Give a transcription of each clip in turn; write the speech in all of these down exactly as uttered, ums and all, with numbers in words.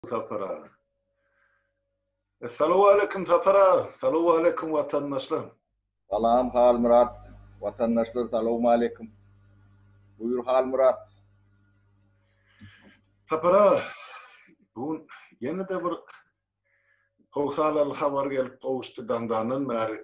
Sapara. Esselamu aleyküm Sapara. Esselamu aleyküm vatandaşlar. Salam Hal Murat. Vatandaşlar selamu aleyküm. Buyur Hal Murat. Sapara. Bu yeni de bir Kovsalalı haber gelip kovuştu dandanın meri.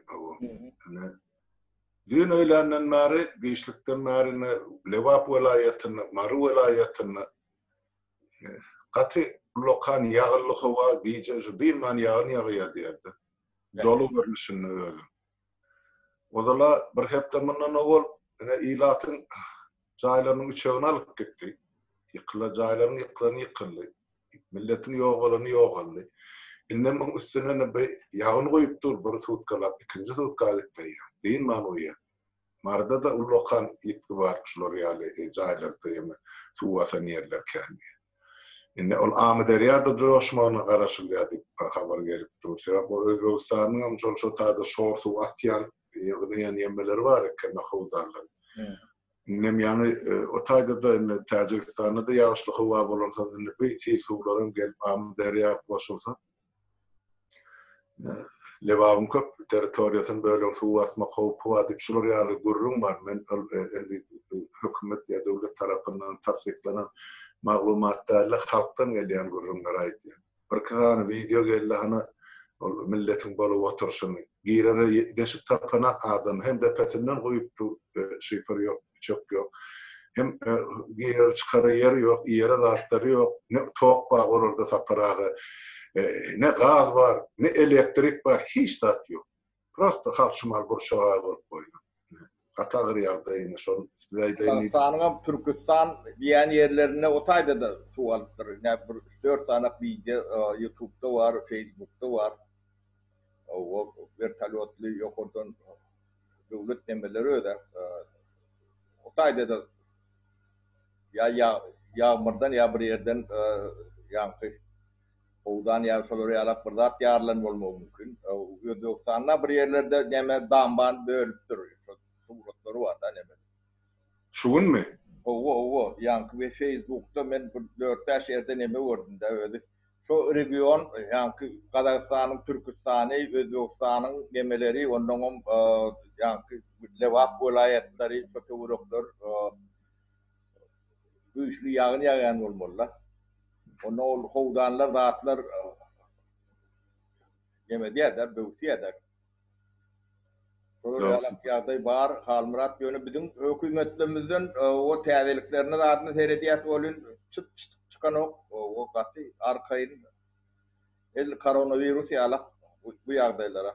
Dün öylenden meri, güçlükten merini, Levap velayetini, Maru velayetini, katı lokan yağlı hava diyeceğiz, değil man yağın yağı derdi. Dolu görünüşünü öyle. O zaman bir heptamından oğul, ilatın caylarının uçağını alıp gitti. Yıkıla cayların yıkılanı yıkıldı. Milletin yoğalanı yoğalanı. İnnemin üstüne bir yağını koyup dur, bir tutkalap, ikinci tutkalap değil. Değil man o yer. Marda da ulokan yıktı var, şular yani caylarda yeme, suvasan yerler kendi. İnne ol Ahmederiya da coşmanı karşılayadık haber gelip dur. Sebep o Özbekistan'ın am şol şu tadı şorsu atyan yığınayan yemeleri var ya kendi hudarlar. İnnem yani o tayda da Tacikistan'da da yağışlı hava bulunsa bir şey suların gelip Ahmederiya başolsa. Levavun köp teritoriyasını böyle su asma kopu adık şular yani gurrun var. Men hükümet ya devlet tarafından tasdiklanan maglumatlarla halktan gelen gurrunlar aydı. Bir kağıt video geldi hani milletin balı otursun. Girere deşik tapana adam hem de petinden koyup şifre yok, çok yok. Hem girer çıkarı yer yok, yere dağıtları yok. Ne tok var orada saparağı. Ne gaz var, ne elektrik var, hiç tat yok. Prosta halk şumal burşağa koyuyor. Katağır yağda yine son sizeyde sanığım Türkistan diyen yerlerine otayda da su alıptır. Ne üç dört tane video YouTube'da var, Facebook'ta var. O vertolyotlu yok oradan devlet demeleri öyle. Otayda da ya ya yağmurdan ya bir yerden yankı Oğdan yavşaları yalap bırdat yarlan olmağı mümkün. Özbekistan'da bir yerlerde neme damban bölüp duruyor. Suratları var da neme. Şuun mu? Ovo ovo. Yankı ve Facebook'ta ben dört beş yerde neme gördüm de öyle. Şu region yankı Kazakistan'ın, Türkistan'ı, Özbekistan'ın nemeleri, onun yankı Levap vilayetleri, Çötevuruklar, güçlü yağın yağın olmalılar. Onu ol hovdanlar dağıtlar yemedi eder, böğüsü eder. Şöyle yalak yağday bağır, Hal Murat yönü bizim hükümetlerimizden o tezeliklerini dağıtını seyrediyat olun çıt çıt çıkan o o katı arkayın el koronavirüs yalak bu yağdaylara.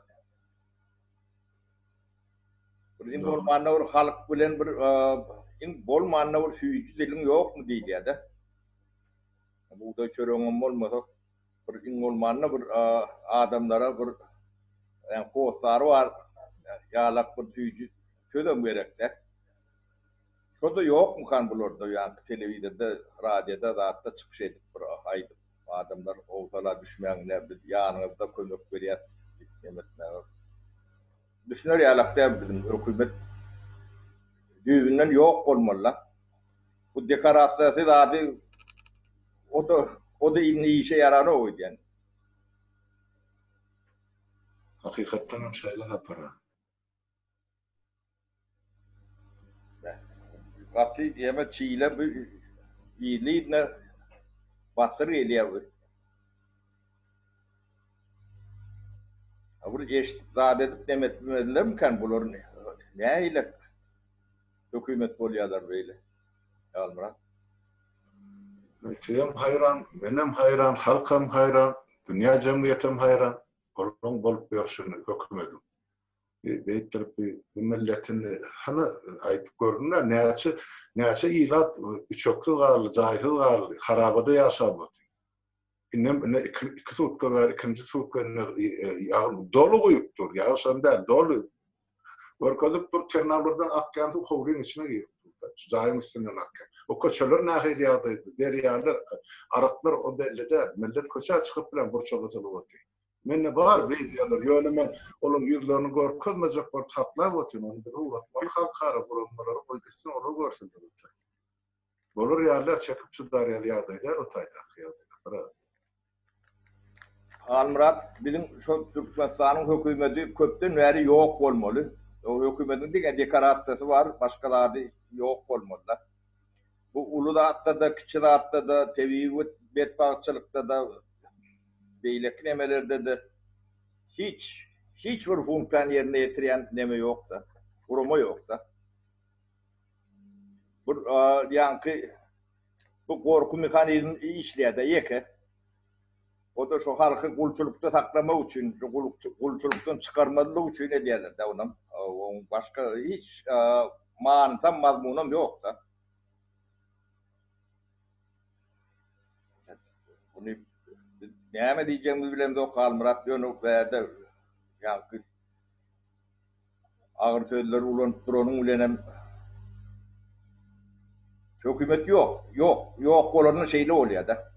Bizim bol manavur halk bilen bir in bol manavur süyücü dilin yok mu diye de. Bu da çörüğün olmasa bir in olmanla bir adamlara bir yani kovsar var yalak bir tüyücü çözüm gerekler. Şu da yok mu kan bulurdu yani televizyonda, radyoda da hatta çıkış edip bir haydi adamlar ortalığa düşmeyen ne bir yanınızda kömür veriyor demetler. Düşünür yalak da bizim hükümet düğünden yok olmalı. Bu dekorasyonu da o da o da iyi işe yarar o yani. Hakikaten şeyler yapar. Katı yeme çiğle bir iyiliğine batır geliyor. Avur eşit radet demetmediler mi kan bulur ne? Ne ile hükümet bolyalar böyle. Almırat. Mesleğim hayran, benim hayran, halkım hayran, dünya cemiyetim hayran. Onun bolup görsün hükümetim. Beytirip bir milletin hani ayıp görünler neyse neyse ilat çoklu garlı, cahil garlı, harabada yaşamak. İnnem ne iki sutka var, ikinci sutka ya dolu koyuptur. Ya sen der dolu. Varkadık dur ternalardan akkandı kovrin içine giriyor. Cahil üstünden akkan. O koçalar nahil yağdaydı. Deryalar, araklar o belli der. Millet koça çıkıp bilen burçalıcılı oldu. Men var videolar yöne men onun yüzlerini görkezmeyecek bir saplar otun onu bir uğrat mal halkara bulunmaları koysun onu görsünler. Bolur yerler çekip çıdar yer yağdaylar o tayda yağdaylar. Almurat bizim şu Türkmenistan'ın hükümeti köpten beri yok olmalı. O hükümetin diye deklarasyonu var, başkaları yok olmalılar. Bu Uludağ'da da, Kıçıdağ'da da, tevhid bedbahtçılıkta da, beylik nemelerde de hiç hiç bir funksiyon yerine getiren neme yok da, kurumu yok da. Bu yankı bu korku mekanizmi işleyede yeke. O da şu halkı kulçulukta saklamak için, şu kulçuluktan çıkarmadığı için ne diyorlar da onun. Başka hiç mantığa mazmunum yok da. Bunu ne diyeceğimizi bilemiz o Almurat diyor ve de yankı ağır sözleri ulanıp duranın ulenem hükümet yok, yok, yok olanın şeyli oluyor da.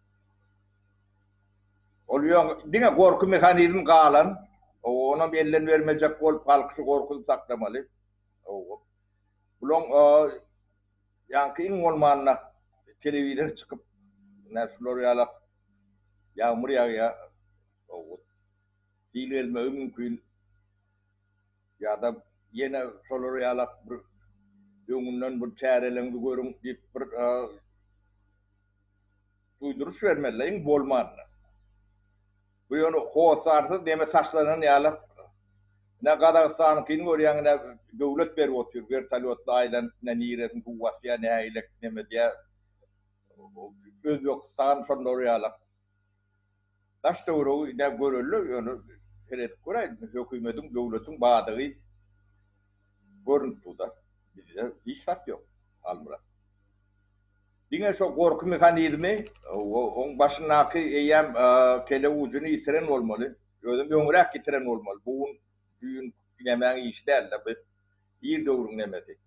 Oluyor, dine korku mekanizmi kalan, ona belirlen vermeyecek olup halkı şu korkuyu saklamalı. Bunun yankı in olmanına televizyon çıkıp neşler yalap yağmur yağıyor. Değil elme mümkün. Ya da yine solar yalap yönünden bir çarelerini görün deyip bir duyduruş vermeliler in bolmanına. Bu yönü hoğsarsız deme taşlanan yalap ne kadar sankin görüyen ne devlet beri oturuyor. Vertaliyotlu ailen ne niretin kuvvasiya ne ailek ne medya Özbekistan sonları yalap. Taş doğru ne görülü yönü keret kuray hükümetin devletin bağdığı görüntü da bizde hiç sat yok Almurat. Dine şu korku mekanizmi onun başındaki eyyem kele ucunu yitiren olmalı. Özüm yöngürek yitiren olmalı. Bugün düğün yemeği iş değil de bir doğrun nemedi.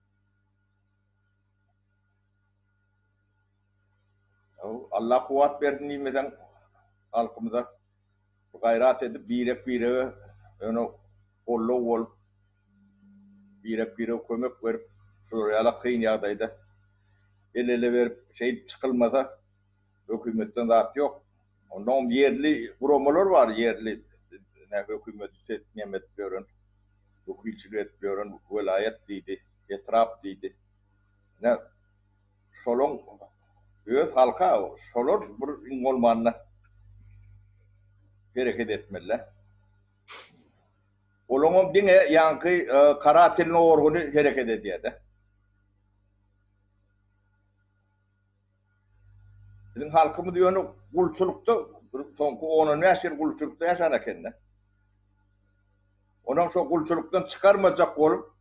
Allah kuvvet verdi nimeden halkımıza gayret edip birek birek onu kollu ol birek birek kömek verip şuraya kıyın yağdaydı. El ele verip şey çıkılmasa hükümetten zat yok. Ondan yerli kurumalar var yerli ne hükümet nimet veren, hukukçılık etmiyorum, velayet deydi, etraf deydi. Ne solon öz halka solor bir olmanına hareket etmeliler. Olumum dine yankı karatilini orgunu hareket ediyor da. Bizim halkımı diyor kulçulukta, tonku onun neşir kulçulukta yaşana kendine. Onun şu kulçuluktan çıkarmayacak olup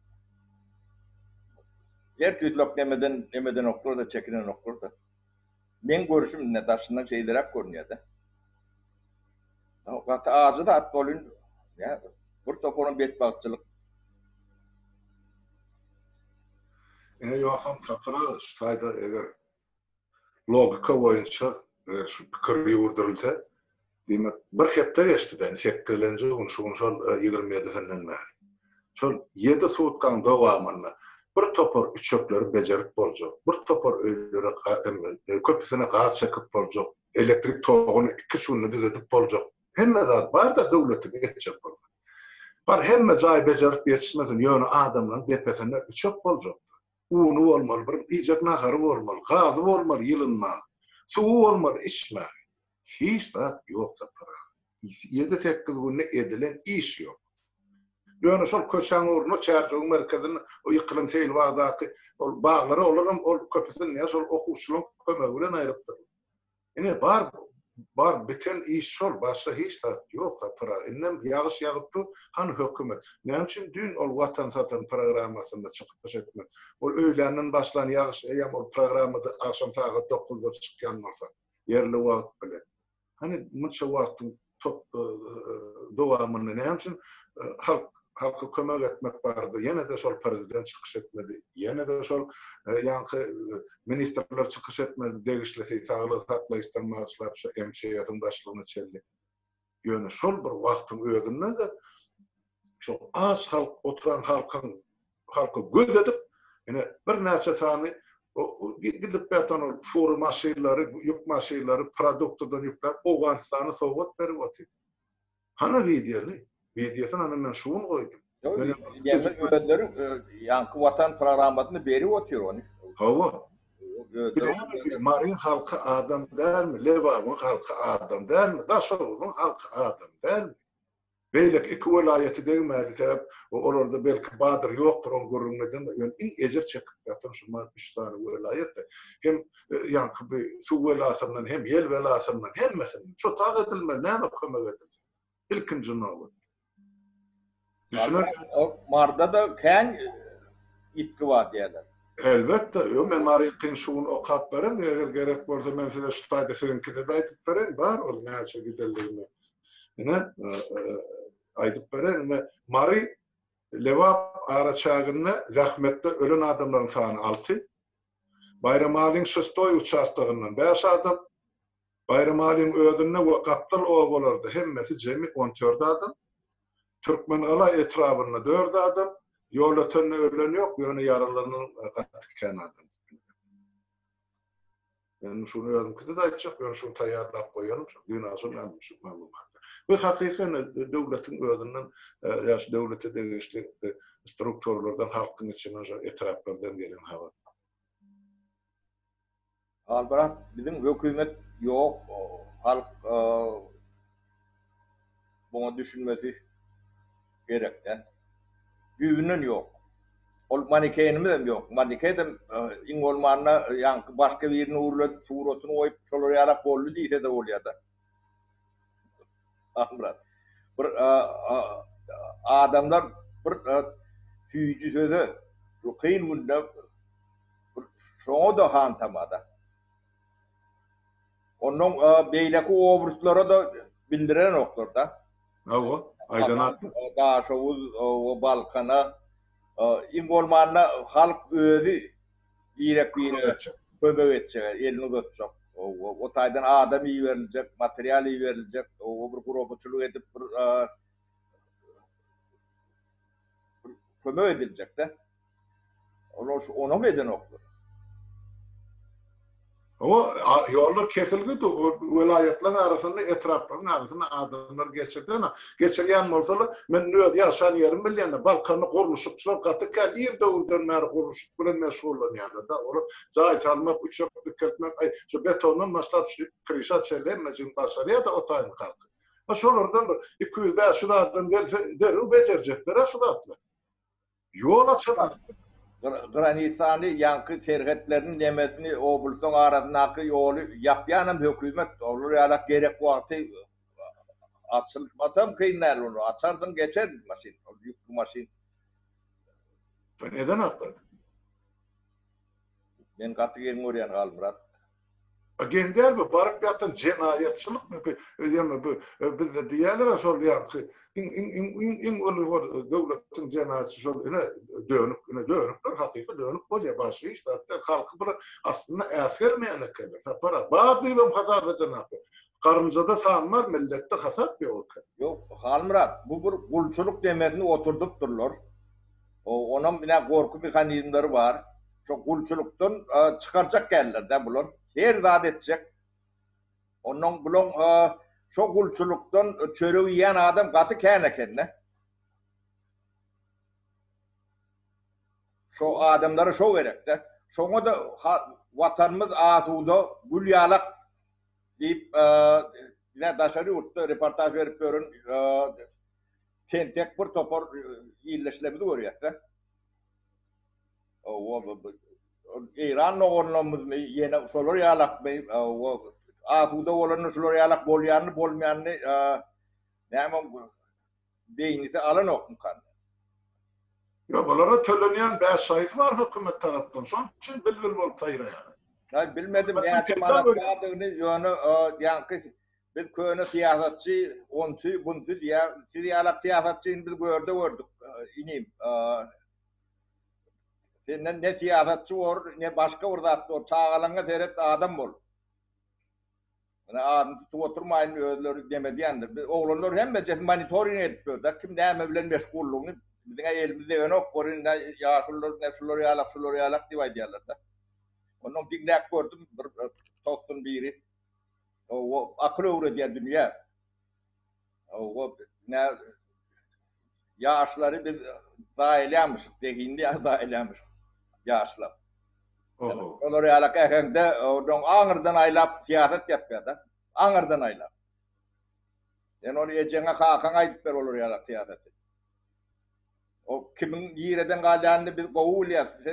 her tüylük nemeden nemeden okur da çekinen okur da. Ben görüşüm ne taşından şeyler görünüyor da. Hatta ağzı da at dolun ya bir topunun bedbahtçılık. Yine yoksam sakıra stayda eğer logika boyunca şu fikir yurdurulsa demek bir hepte geçtiden şekillence onu şu şol yigirmi yedi senden beri. Şol yedi suutkan dowamında bir topor üçökleri becerip bolacak. Bir topor öylere köpüsüne gaz çekip bolacak. Elektrik toğunu iki şunu düzedip bolacak. Hemme zat var da devletin geçecek bolacak. Var hemme zay becerip yetişmezin yönü adamla depesine üçök bolacak. Unu olmalı, bir icak naharı olmalı, gazı olmalı, yılınma. Su olmalı, içme. Hiç zat yoksa para. Yedi sekiz günde edilen iş yok. Yani sol köşen uğruna çağırtığın merkezini o yıkılım seyil vardaki o bağları olurum, o köpüsün ya sol okuşluğun kömöğüyle ayrıptır. Yani var, var biten iş sol, başka hiç zat yoksa para. İnnem yağış yağıptı, han hükümet. Ne için dün o vatan satan programmasında çıkmış etmek. O öğlenin başlayan yağış, eyyam o programı da akşam saat dokuzda çıkan olsa, yerli vakit bile. Hani mutlu vaktin top doğamını ne için halk halkı kömek etmek vardı. Yine de sol prezident çıkış etmedi. Yine de sol yankı ministerler çıkış etmedi. Değişlesi sağlığı saklayıştan maaşlar M C Y'nin başlığını çeldi. Yani sol bir vaktin özünden de çok az halk oturan halkın halkı göz edip yine bir neçe tane O gidip beton furu maşinleri, yük maşinleri produktadan yüklep Oğuzhanistan'a soğuk verip atıyor. Hana videoli, videosunu ana men şuun koydum. Yani ödleri yankı vatan programını beri otuyor onu. Hava. Marin halkı adam der mi? Levav'ın halkı adam der mi? Daşoğlu'nun halkı adam der mi? Beylek iki velayeti değmeli sebep orada belki Badır yoktur on görünmeden yani in ecir çekip yatın şu üç tane velayet de hem yankı bir su velasından hem yel velasından hem mesela şu tağ edilme ne kömek edilse ilkinci navı. Düşünün. Marda da ken itki var diyorlar. Elbette. Yo men Marin qin şuun okap beren eger gerek bolsa men size şu taýda seninkide de aýdyp beren bar ol näçe gideldigini. Ine aýdyp beren Mari Levap araçagyny zahmetde ölen adamlaryň sany altı. Bayramaliň şestoy uçastygyndan beş adam. Bayramaliň özüne we gaptal o bolardy. Hemmesi jemi on dört adam. Türkmen ala etrabyna dört adam. Yol ötönne ölen yok, yönü yaralarının katıkken adam. Ben şunu yazdım ki de açacak, ben şunu tayyarlap koyalım, dünya sonra ben şu malumatı. Ve hakikaten devletin özünden, yaş devlete de işte strukturlardan, halkın içinden, etraflardan gelen hava. Albarat, bizim hükümet yok, halk buna düşünmesi gerek de. Güvünün yok. Ol manikeynimiz hem yok. Manikeydem in olmanna yankı başka birine uğurladı, tuğrotunu oyup şolur yarak bollu deyse de oluyor da. Amrat. Bir adamlar bir süyücü sözü kıyın bunda şoňa da hantamada. Onun beyleki obrutlara da bildiren noktada. Ava, aydanat. Daha şovuz o Balkan'a ingolmanna halk ödü direk bir kömek edecek, elini tutacak. O taydan adam iyi verilecek, materyal iyi verilecek, o bir grupçuluk edip bir kömek edilecek de. Onu onu mu eden oklar? O yollar kesildi de velayetlerin arasında etrafların arasında adamlar geçirdi ama geçirgen olsalar men nöd yaşan yerim bilýän Balkanı guruluşupçylar gaty kel ýerde öwrden guruluşup bilen meşgullan ýa-da da ol zaýat almak üçin diketmek şu betonun maslap krişat çelemejin başarıya da o taýyn kalky. Ha şolardan iki yüz beş adam gelse deru becerjekler şudatlar. Yol açylar. Granitany yankı terhetlerinin nemesini obluktan aradynaky ýoly ýapýanam hökümet olur ýalak gerek wagty açylmatam kynnar onu açardan geçer maşin yük maşin. Neden atladı? Ben gaty gelmörýän galmyrat. Agendel bu barıp yatan cinayetçilik mi? Yani bu biz de diğerler şol yani in in in in olur devletin cinayetçi şol ne dönüp ne dönüp hakiki dönüp bolya başı işte halkı bura aslında eser mi yani kadar para bazı bir hasabeten yapı. Karımızda sanmar millette hasap yok. Yok Halmurat bu bir kulçuluk demesini oturdup durlar. O onun bile korku mekanizmaları var. Çok kulçuluktan çıkaracak gelirler de bular. Her zat edecek. Onun bulun çok kulçuluktan çörüğü yiyen adam katı kene kendine. Şu adamları şu gerek de. Şoňa da vatanımız asuda gül yalak deyip yine daşarı yurtta reportaj verip görün tentek bir topar iyilleşlemedi görüyorsa. O İran noğurlamız yine şolar yalak o asuda olanı şolar yalak bolyanı bolmayanı neyman beynisi alan okun kan. Ya bunlara tölenýän beş sayfa var hökümet tarapdan. Şoň üçin bilbil bolup taýra ýa. Ya bilmedim näçe manatladygyny ýöne ýanky biz köne siýasatçy onçy bunçy diýär siýalak siýasatçyny biz görde gördük inim. Senden ne siýasatçy bor ne başga bir zat bor çağalaňa terep adam bol. Ana adam tutup oturmaýyn özleri demedýändir. Oglanlar hemme monitoring edip durda kim näme bilen meşgullygyny bizde elimizde ýok, göründe ýaşullar, näşullar ýalak, şullar ýalak diýip aýdýarlar da. Onun dinlek gördüm bir tostun biri. O akıl öğretiyor dünya. O ne yaşları biz dahilyamış, dekindi dahilyamış yaşlar. Oho. Onlar yalak ehende onun ağırdan aylap siyaset yapıyor da. Ağırdan aylap. Yani onu yiyeceğine kalkan ayıp ver olur yalak siyaseti. O kimin yireden galanını biz kovul yap.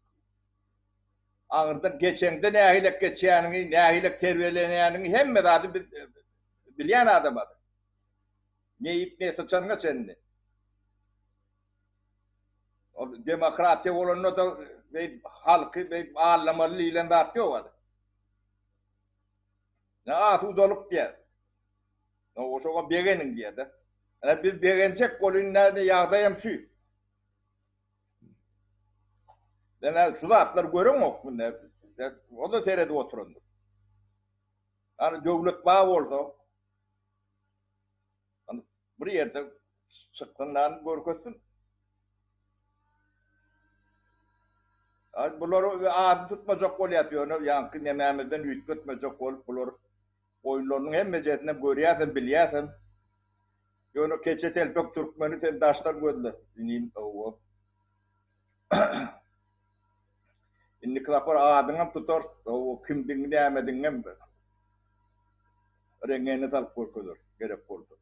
Ağırdan geçende ne ahilek geçeyenini, ne ahilek terbiyelenenini hem medadı biz bilen adam adı. Ne yiyip ne sıçanına seninle. O demokrati olanı da ve halkı ve ağlamalı ile dağıtıyor vardı. Ne ahu dolup diye. O şoka beğenin diye de. Yani biz beğenecek kolünlerde yağdayım şu. Yani şu atlar görün mü? O da seyrede oturundu. Yani devlet bağ oldu. Yani bir yerde çıktığından görürsün. Yani bunları adı tutmayacak kol yapıyor. Yankı nememizden yük tutmayacak kol. Bunlar oyunlarının hem meclisine görüyorsun, biliyorsun. Yani keçe telpek Türkmeni sen daşlar gördü. İnin o. İnni klapar adına tutar. O kimdiğini demediğini rengini talıp korkudur. Gerek korkudur.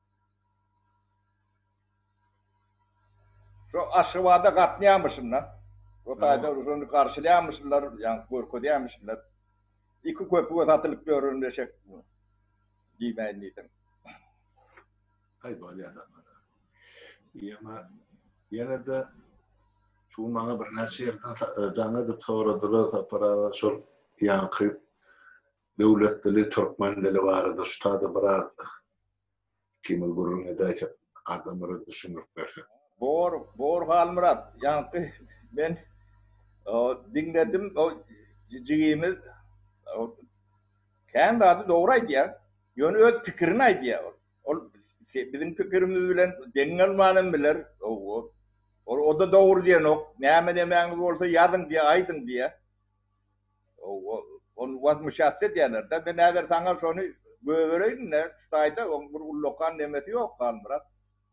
Şu aşıvada katlayamışım lan. Rotayda onu karşılayamışlar. Yani korku diyemişler. İki köpüğü satılıp görünecek. Giymeyin neydim. Hay böyle adamlar. İyi ama yine de şu bana bir narsa yerden canlı dip soradılar para şu yankı devlet dili Türkmen dili vardı. Şu tadı biraz kimi gururun edecek adamları düşünür versin. Bor, bor halmırat. Yankı ben o, dinledim o cicigimiz o, kendi adı doğruydu ya. Yönü öz fikrini aydı ya. O, bizim fikrimiz bilen dengelmanın bilir. O, o, o da doğru diye nok. Ne hemen emeğiniz olsa yarın diye, aydın diye. O, o, onu vazmışattı diyorlar da. Ben eğer sana şunu göğüreydin ne? Şurayda onun bir lokan nemeti yok halmırat.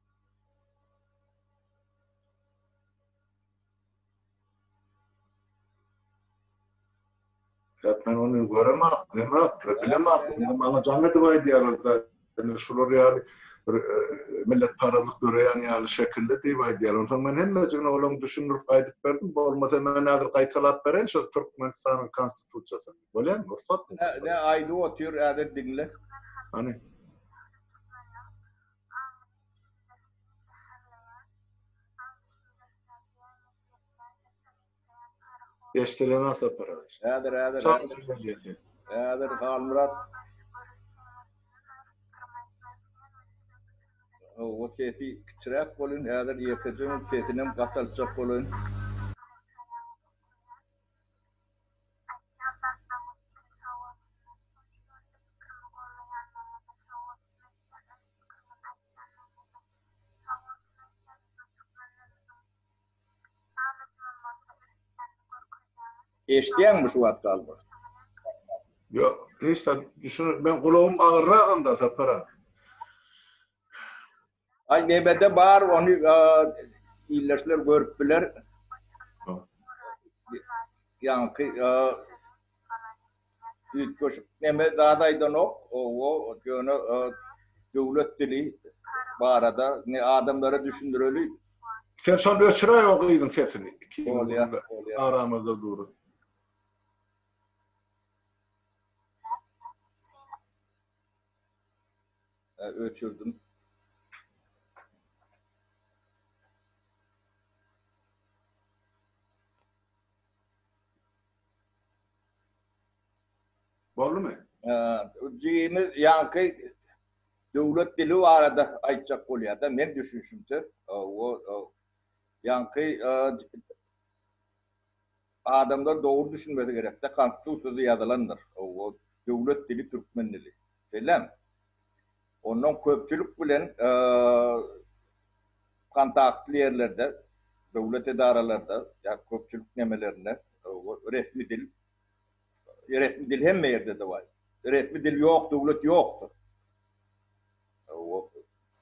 Ben onu göremem, bilemem, bilemem. Bana canlı divay diyorlar da. Yani şular yani millet paralık göreyen yani şekilde divay diyorlar. Ondan ben hem mecbur olan düşünürüp aydıp verdim. Bu olmasa ben nadir kayıtalat veren şu Türkmenistan'ın konstitusyası. Böyle mi? Fırsat mı? Ne, ne aydı otuyor adet dinle. Hani? Yeşilene nasıl para? Adır, adır, Sağ adır. Adır, halmırat. O sesi küçürek olun, adır yakacağım, sesinin katılacak olun. Eşleyen mi şu vat kaldı? Yok, işte düşün, ben kulağım ağırrağında sapara. Ay nebede var, onu iyileşler görüp bilir. Yankı, büyük koşup neme dağdaydan ok, o, o, onu devlet dili barada ne adamlara düşündürülü. Sen son ölçüre okuydun sesini. Oluyor, oluyor. Aramızda durun. Ölçürdüm. Oldu mu? Cihimiz yankı devlet dili arada aytacak oluyor da ben düşünüşümse o, o yankı adamlar doğru düşünmesi gerek de konstitusiyada yazılandır. O, o devlet dili Türkmen dili. Selam. Onun köpçülük bilen e, kontaktlı yerlerde, devlet idaralarda, ya köpçülük nemelerinde o, resmi dil resmi dil hem yerde de var. Resmi dil yok, devlet yoktur. O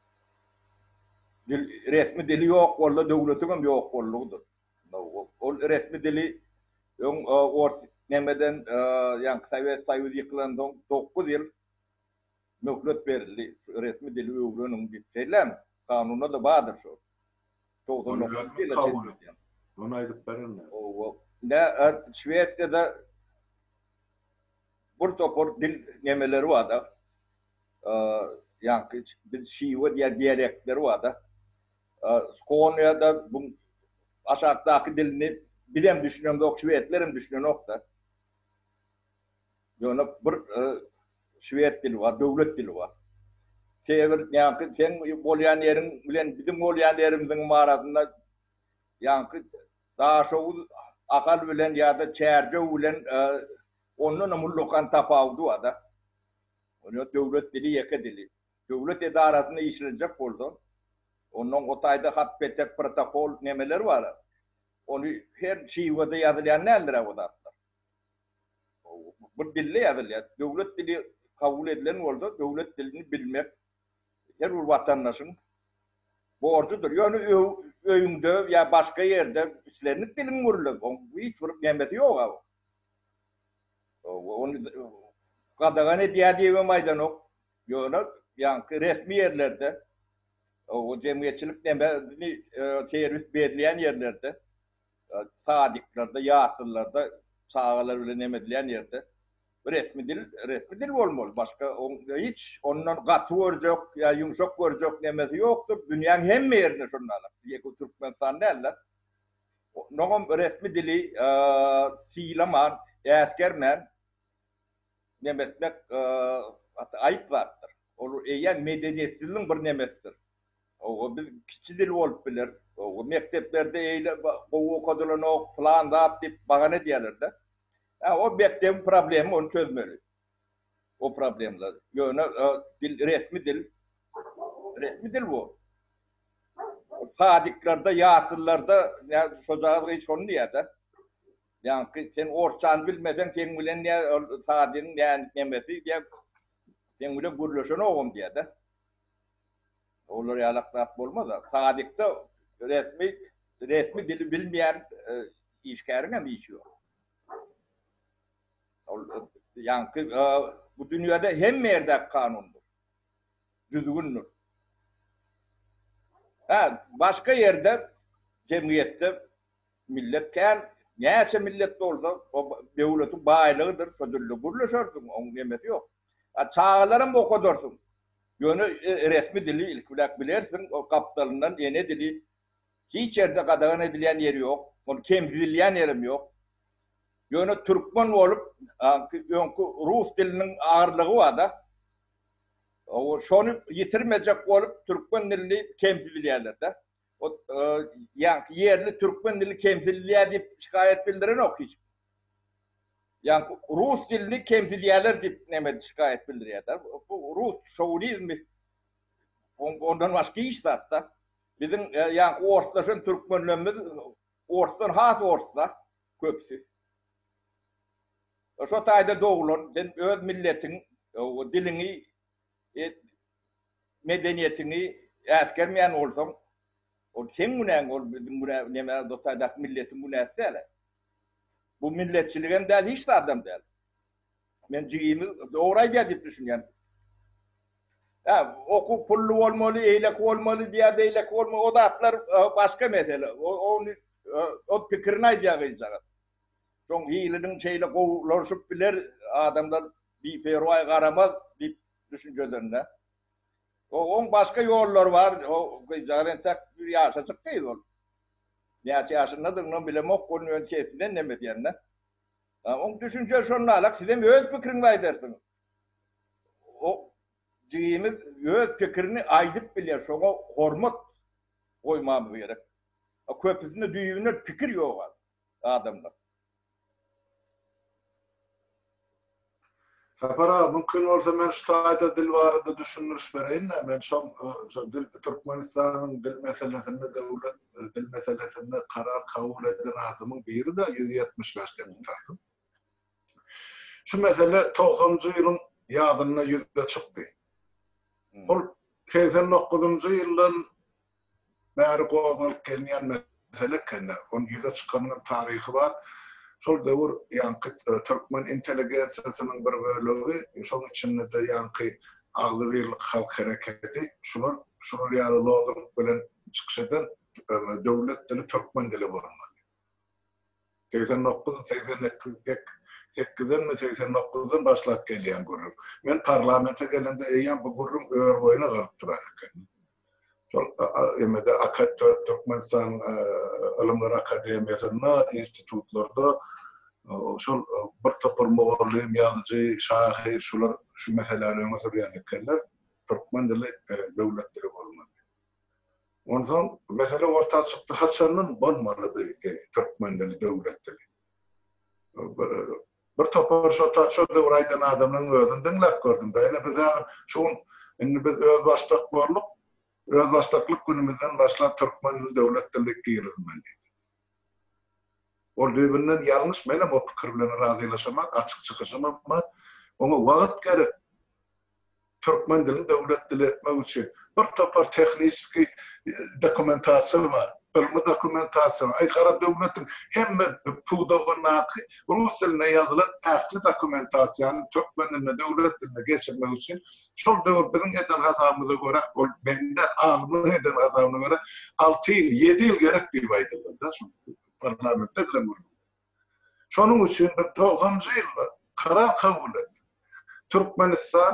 dil resmi dili yok, valla devletin hem yok olluğudur. O resmi dili yon or nemeden yani Sovyet Soyuz yıkılandan dokuz yıl mühlet verildi. Resmi dili uygulanan bir şeyler kanuna da vardır şu. Çoğu noktada değil. Onu aydıp verin. O ne Şveç'te bir topor dil nemeleri var da. Yani bir şive diye diyalekleri var da. Skonya'da bu aşağıdaki dilini bilem düşünüyorum da Şveçlerim düşünüyorum nokta. Yani bir Şveç dili var, devlet dili var. Tevir yani sen bolyan yerin bilen bizim bolyan yerimizin maradında yani daha şu akal bilen ya da çerce bilen onun amul lokan tapavdu var da. Onu devlet dili yaka dili. Devlet idarasında işlenecek oldu. Onun otayda hat petek protokol nemeler var. Onu her şivada yazılan neler var. Bu dille yazılıyor. Devlet dili kabul edilen oldu. Devlet dilini bilmek her bir vatandaşın borcudur. Yani öyünde ya başka yerde işlenip dilin vurulur. Hiç vurup yemesi yok. Onu kadağın ediyor diye maydan yok. Yani resmi yerlerde o cemiyetçilik nemesini terörist belirleyen yerlerde sadiklerde, yasırlarda sağlar öyle nemedilen yerde resmi dil, resmi dil olmalı. Başka on, hiç ondan katı olacak ya yumuşak olacak nemesi yoktur. Dünyanın hem yerinde şunlarla. Yekû Türkmenistan derler. Noğum resmi dili silaman, askermen nemetmek ayıp vardır. O eğer medeniyetsizliğin bir nemesidir. O bir kiçi dil olup bilir. O mekteplerde eyle kovu kodulan o falan da yapıp bahane diyorlar. Ya, o bekleyen problemi onu çözmeli. O problemler. Yani dil, resmi dil, resmi dil bu. Sadiklerde, yasırlarda, ya çocuğa hiç onu diye de. Yani sen orçan bilmeden sen bilen ne sadinin ne nemesi diye sen bilen gürleşen oğum diye de. Olur yalaklat olmaz da. Sadikte resmi resmi dili bilmeyen e, işkârına mı işiyor? Yani e, bu dünyada hem yerde kanundur. Düzgündür. Ha, başka yerde cemiyette milletken neyse millette olsa o devletin bağlılığıdır. Sözüllü gürleşersin. Onun demesi yok. Ha, çağlarım o kadarsin. Yani e, resmi dili ilk bilirsin. O kaptalından yeni dili hiç yerde kadağın edilen yeri yok. Onu kemziliyen yerim yok. Yani Türkmen olup Rus dilinin ağırlığı var da o şunu yitirmeyecek olup Türkmen dilini temsilcilerler de. O yani yerli Türkmen dili temsilciler deyip şikayet bildiren yok hiç. Yani Rus dilini temsilciler deyip ne şikayet bildiriyorlar. Bu Rus şovinizmi ondan başka iş zaten. Bizim yani ortalaşan Türkmenlerimiz ortadan has ortada köpsü. Şu tayda doğulun, sen öz milletin, o dilini, e, medeniyetini askermeyen olsan, o sen münen ol, bizim münen, neme, o tayda milletin münen değil. Bu milletçiliğin değil, hiç adam değil. Ben cihimi doğru gelip düşünüyorum. Ha, oku pullu olmalı, eylek olmalı, diye beylek olmalı, o da atlar başka mesele. O, o, o fikrini ayacağız. Son hilinin şeyle kovulursup bilir adamlar bir peruay karamaz bir düşüncelerine. O on başka yollar var. O zaten tek bir yaşacık değil o. Ne yaşanadığını bile mok konu yöntesinden ne medyenine. On düşünce şununla alak size öz fikrini aydırsın. O cihimiz öz fikrini aydıp bile şuna hormat koymamız gerek. O köprüsünde düğünler fikir yok adamlar. Para mümkün olsa ben şu tayda dil vardı düşünürüş vereyim. Ben son dil Türkmenistan'ın dil meselesinde devlet dil meselesinde karar kabul eden adamın biri de yüz yetmiş beş deputatım. şu mesele doksanjy ýylyň ýazyna ýüzde çykdy. Ol seksen dokuzunjy ýyldan bäri gozalyp gelýän mesele kene. Onun ýüzde çykanyň taryhy bar. Şol döwür ýanky türkmen intelligensiýasynyň bir bölegi, şol içinde de ýanky agly birlik halk hereketi, şular şular ýaly lozum bilen çykşadan döwlet dili türkmen dili bolmaly. seksen dokuz seksen sekizden seksen dokuzdan başlap gelýän gurup. Men parlamente gelende eýen bu gurup öýür boýuna galyp durar eken. Şol emede Akat Türkmenistan Ilymlar Akademiýasyna, institutlarda şol bir topar mowallym, ýazyjy, şahy, şular şu meselelerini öňe ekenler. Türkmen dili döwlet dili bolmaly. Ondan mesele orta çykdy, haçanyň bolmaly bir Türkmen dili döwlet dili. Bir topar şu şu döwraýdan adamyň özüni dinläp gördüm da, ene biz şu indi biz öz başlyk borluk, öz başlyklyk günümizden başlap Türkmen dili döwlet dili girizmen dedi. Ol diýinden ýalňyş menem o pikir bilen razylaşamak, açyk çykyşam, ama oňa wagt gerek. Türkmen dilini döwlet dili etmek üçin bir topar tehniski dokumentasiýa bar. Ilmi dokumentasiýa, aýkara döwletiň hemme puwdagynaky rus diline ýazylan äsli dokumentasiýany türkmen diline döwlet diline geçirmek üçin şol döwür biziň eden gazamyza görä, ol bende almy eden gazabyna görä alty ýyl, ýedi ýyl gerek diýip aýdyldy da şu parlamentde dilemur. Şonuň üçin doksanjy ýylda karar kabul etdi. Türkmenistan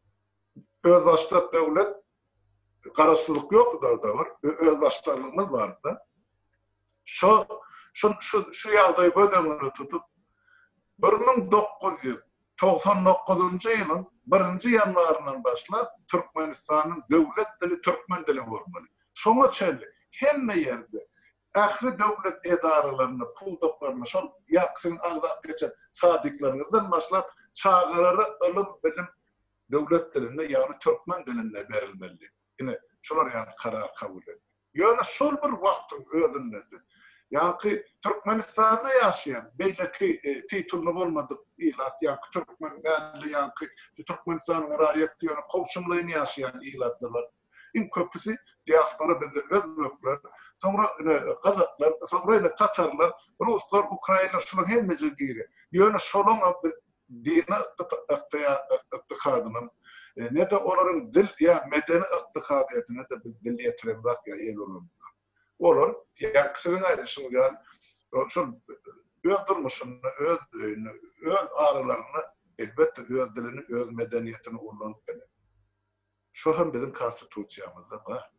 öz başlyk döwlet garaşdyrlyk ýok da da var. Öz başlygymyz bar da. Şo şu şu şu ýagdaý gödämini tutup bir ming dokuz ýüz toksan dokuzunjy ýylyň birinji ýanwaryndan başlap Türkmenistanyň döwlet dili türkmen dili bolmaly. Şoňa çelli hemme ýerde ähli döwlet edaralaryny, puldoklarını, şol ýaksyň agda geçen sadyklaryňyzdan başlap çağırary ilim bilim döwlet diline ýa-ni türkmen diline berilmeli. Ine şolar ýa-ni karar kabul etdi. Ýöne şol bir wagtyň özünde. Ýa-ni Türkmenistanda ýaşaýan beýleki titulny bolmadyk ilat ýa-ni türkmen bäli ýa-ni Türkmenistanyň raýat ýöne gowşumlygyny ýaşaýan ilatlar. İn köpüsi diaspora bizde öz bökler, sonra Kazaklar, sonra Tatarlar, Ruslar, Ukraynalar şunun hemmesi giri. Ýöne şolana biz dini ıktıkadı'nın ne de onların dil ya medeni ıktıkadiyetine de biz dil yetiremdak ya el olurlar. Olur, yaksının aydışını yani şu öz durmuşunu, öz öyünü, öz ağrılarını elbette öz dilini, öz medeniyetini kullanıp gelir. Şu hem bizim konstitüsiyamızda var.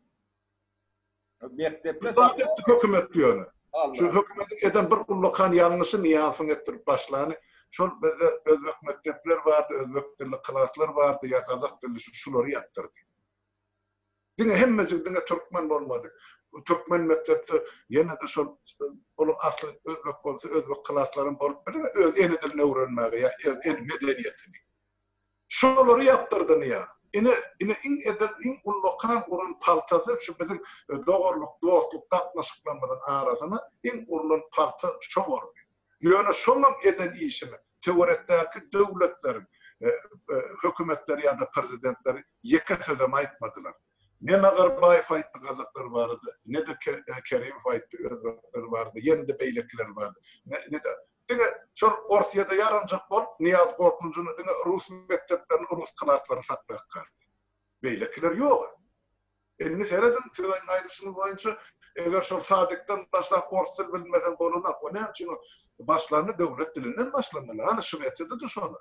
Zaten hükümet diyor. Şu hükümetin eden bir kullukan yanlışı niyazın ettirip başlarını şol bize özbek mektepler vardı, özbek dilli klaslar vardı, ya Kazak dilli şuları yaptırdı. Dine hemmecik dine Türkmen olmadı. Türkmen mektepte yine de şol onun aslı özbek olsa özbek klasların bolup öz eni dilini öğrenmeye, ya en medeniyetini. Şuları yaptırdı ya. Ine ine in eden in ullokan urun paltası şu bizim doğruluk, dostluk, tatlaşıklanmadan arasına in urun palta şu var. Ýöne şoňam eden işini teoretdäki döwletlerin, e, e, hökümetleri ya da prezidentleri ýeke sözem aýtmadylar. Ne Nazarbayew aýtdy, Kazaklar bardy, ne de Kerimov aýtdy, Özbekler bardy, ýene-de beýlekler bardy. Ne, ne de diňe şol ortaýada ýaranjak bolup Niýaz Gorkunjuny diňe rus mekteplerini, rus klaslaryny saklaýar. Beýlekler ýok. Elini seredin, sizin aýdyşyny boýunça eger şol sadykdan başlap rus dil bilmesen bolana, o näme üçin başlarını döwlet dilinden başlamaly. Ana Şwetsiyada da şolar.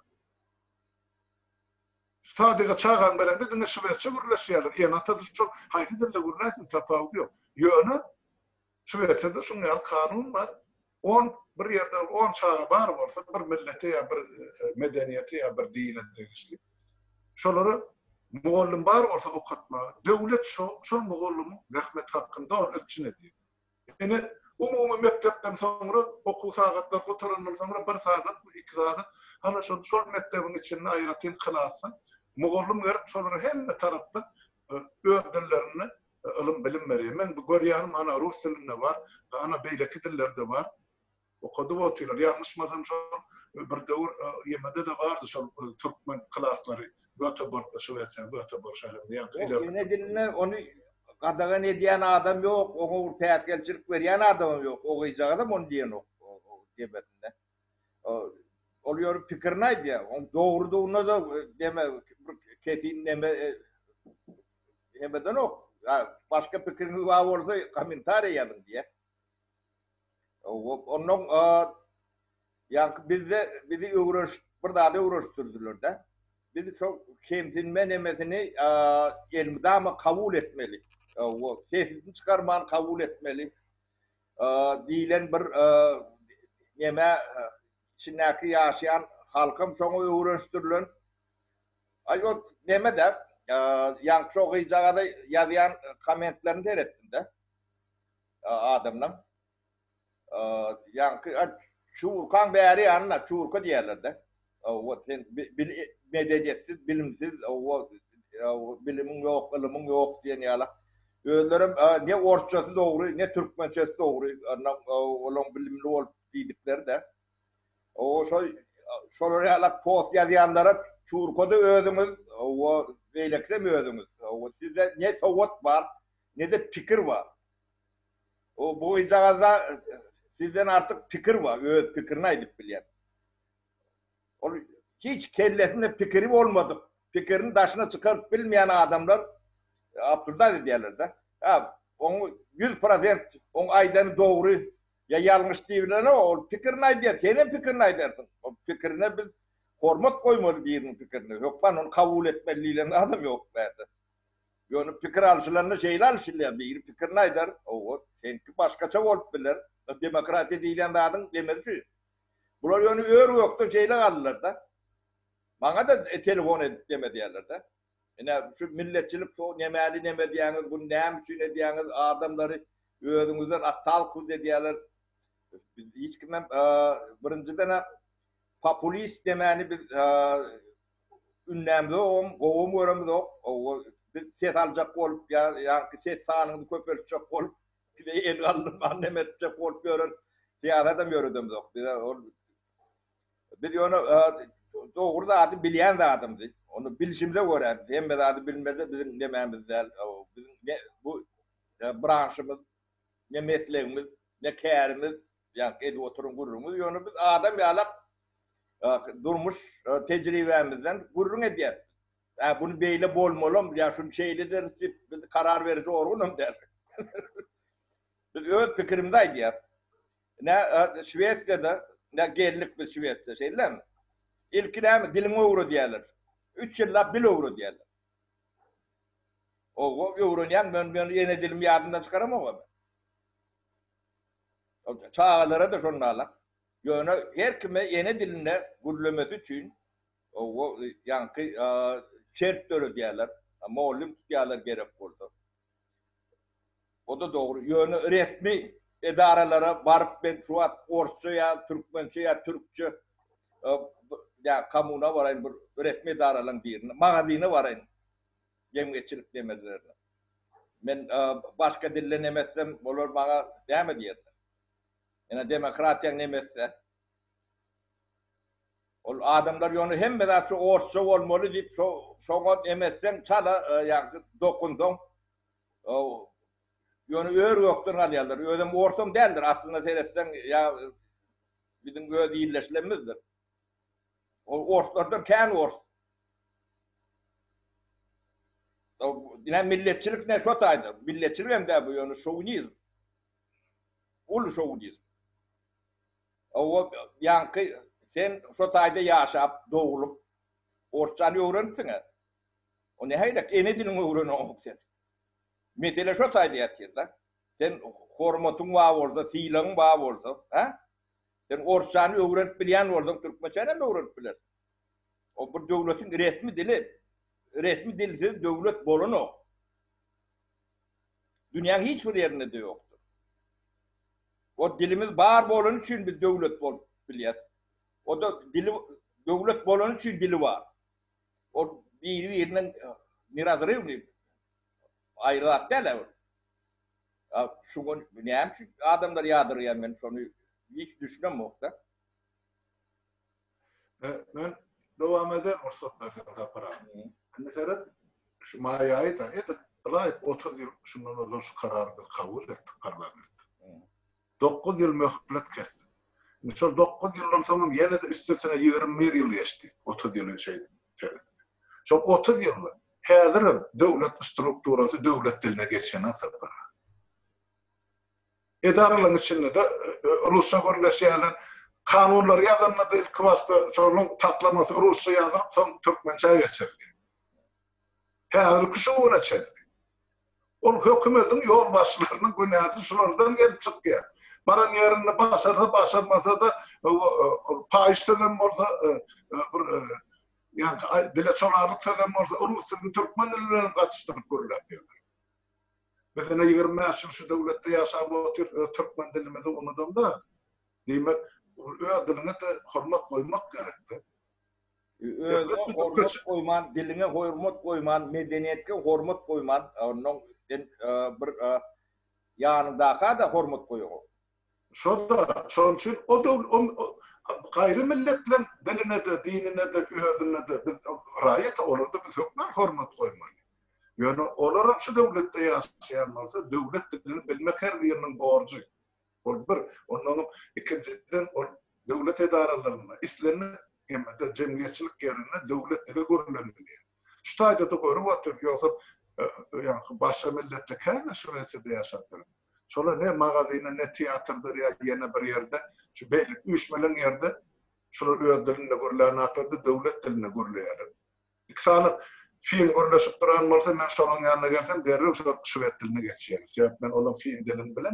Sadyga çağan bilen de diňe Şwetsçe gürleşýärler. Ýa ata dil çok haýsy dilde gürleşsin tapawuk ýok. Ýöne Şwetsiyada şuňal kanun bar. on bir ýerde on çağa bar bolsa bir millete ýa bir medeniyete ýa bir dine degişli. Şolary mugallim bar bolsa okutma. Döwlet şo şol mugallymy rahmet hakkynda ölçün edýär. Ene umumy mektepden soňra okuw sagatlar gotarandan soňra bir sagat, iki sagat ana şol şol mektebiň içinde aýratyn klasy mugallim berip şolary hemme tarapdan öz dillerini ilim bilim berýär. Men bu görýänim ana rus dilinde var, ana beýleki dillerde var. Okudy otylar, ýalňyşmasam şol bir döwür ýemede de bardy şol türkmen klasları Göteborgda şu etsen Göteborg şäherinde ýa-da Ene diline onu kadagan ediyen adam yok, onu pätgelçilik berýän adam yok. O gyjagda onu diýen ok. O debetinde. Oluyor pikir näýdi ya. O dogrudygyna da deme ketin neme hemeden ok. Başka pikiriniz var bolsa komentar ýazyn diye. Onun yani bizde bizi öğrenç bir daha da öğrençtirdiler de. Bizi çok kemtinme nemetini elmidama kabul etmeli. O sesini çıkarman kabul etmeli. Dilen bir neme içindeki yaşayan halkım çok öğrençtirdiler. Ay o neme de yani çok izahada yazıyan komentlerini seyrettim de adamla. Yani çuurkan beri anla çuurka diýerler-de. O medeniyetsiz, bilimsiz, o bilimin yok, ilimin yok diyen yala. Özlerim ne Orççası doğru, ne Türkmençesi doğru, olan bilimli olup diýdikleri de. O şoy şolar yala post ýazýanlara çuurkada özüňiz, o beýlekde mi özüňiz? O sizde ne sowat var, ne de pikir var. O bu icazda sizden artık pikir var, öz pikirini aydip bilýär. O hiç kellesinde pikiri olmadı. Pikirini taşına çıkarıp bilmeyen adamlar absurda diýerler de. Ha, onu yüz prosent on aýdany doğru ya yanlış diýilene o pikirini aýdýar. Senin pikirini aýdarsyň. O pikirine biz hormat goýmaly biriniň pikirine. Ýokpan onu kabul etmeliýilen adam ýok bäde. Ýöne pikir alşylaryny şeýle alşylýar. Bir pikirini aýdar. O senki başgaça bolup biler. Demokratiýa diýilen zadyň demesi şu. Bular ýöne öýür ýokda şeýle galdylar da. Maňa da telefon edip deme diýerler de. Ene şu milletçilik to nemäli neme diýäňiz, bu näme üçin diýäňiz adamlary özüňizden attal ku diýerler. Hiç kimem birinciden populist demäni biz ünlemde o, gowum göremde o, biz ses aljak bolup ýa-da ses sanyny köpeltjek bolup bir el galdyr nemetjek bolup görün diýärde görüdüm dok. Biz biz ýöne doğru da adı bilýän de adamdy. Onu bilişimde görär. Hem de adı bilmede bizim nemämiz däl. Bizim ne bu branşymyz, ne meslegimiz, ne kärimiz, ýa edi oturum gurrumuz ýöne biz adam ýalak durmuş tejribemizden gurrun edýär. Ha bunu beýle bolmalym, ýa şunu şeýledir, biz karar verici orgunum der. Biz öz pikirimde aýdýar. Ne Şweýçrede, ne gellik biz Şweýçre şeýlemi? İlkine dilim öwrü diýerler. üç ýyllap bil öwrü diýerler. O öwrünýän men men ýene dilim ýadyndan çykaramam. O çağalara da şondalar. Ýöne her kime ýene diline gurlemesi üçin o ýanky şert dörü diýerler. Mollum diýerler gerek boldy. O da dogry. Ýöne resmi edaralara barıp ben şu at Orsça ýa Türkmençe ýa Türkçe ya kamuna baraýyn bir resmi edaralardan birine, magazyny baraýyn. Jemgyýetçilik demezlerine. Men başka dille nemetsem bolar maňa näme diýerler. Ene demokratiýa nemetse. Ol adamlar ýöne hemme de şu Orsça bolmaly diýip şo şoňa emetsen çala ýa dokundyň. O ýöne öýür ýokdur galýarlar. Özüm ortam däldir. Aslynda seretsen ýa bizim göz ýylleşlemizdir. O ortlardan kän ort. O dine milletçilik ne şo taýdy. Milletçilik hem de bu ýöne şownizm. Ul şownizm. O ýanky sen şo taýda ýaşap, dogulup orçany öwrendiň. O ne haýdak ene dilini öwrenýär sen. Metele şo taýda ýatýar. Sen hormatyň bar bolsa, syýlagyň bar bolsa, ha? Sen orçany öwrenip bilýän bolsaň, türkmençeni mi öwrenip biler? O bir döwletiň resmi dili, resmi dilsiz döwlet bolany. Dünýäň hiç bir ýerinde de ýokdur. O dilimiz bar bolan üçin biz döwlet bolup bilýär. O da dili döwlet bolan üçin dili bar. O biri birinden nirazrywny aýrylat däl. Şuň näme şu adamlar ýadyrýar men şonu hiç düşünmem okda. Ben devam eder fırsatlardan taparam. Mesela şu mayayı da et layık otuz yıl şundan olur şu kararı kabul ettik parlament. dokuz yıl mühlet kesdi. Mesela dokuz yıldan sonra yine de üstesine yirmi bir yıl geçti. otuz yılın şeydi. Şu otuz yıllı hazır devlet strukturası devlet diline geçen asaplar. İdarelerin içinde de Rusya birleşenler kanunlar yazanla da ilk başta sonra taslaması Rusça yazıp son Türkmençe geçirdi. Hazır kuşuğuna çeldi. O hükümetin yol başlarının günahı şunlardan gelip çıktı. Bana yerine basarsa basarmasa da payıştırdım olsa yani dile çoğarlık tüzem olsa Rus'un Türkmen dillerinin kaçıştırıp görülüyor. Bizden yirmi beş yıl şu devlette yaşam otur Türkmen dilimizi unudum da demek o diline de hürmet koymak gerekti. Öyle hürmet koyman, diline hürmet koyman, medeniyetke hürmet koyman, onun bir yanında da hürmet koyuyor. Şurada, şunun için o da o gayrı milletlerin diline de, dinine de, özüne de biz rayet olurdu, biz hükmen hürmet koyman. Yani olarak şu devlette yaşayan varsa, devlet dilini bilmek her birinin borcu. O bir, onun ikinciden o devlet idarelerine, İslam'ın hem de cemiyetçilik yerine devlet dili görülmelidir. Şu tayda da görüp oturup yoksa yani başka millette kâne Şüveysi'de yaşatır. Sonra ne magazine, ne tiyatrdır ya yine bir yerde, şu belli üç milyon yerde, şunu öz dilinde görülen akırdı, devlet dilinde görülen. İksanı film görülesip duran olsa, ben şunun yanına gelsem, derrim Şüveyt diline geçeceğim. Sebep ben onun film dilini bilemem.